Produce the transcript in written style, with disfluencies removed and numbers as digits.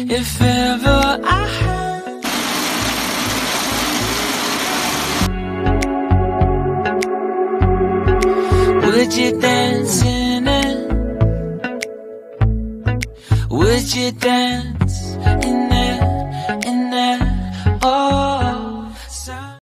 if ever I had. Would you dance in it? Would you dance in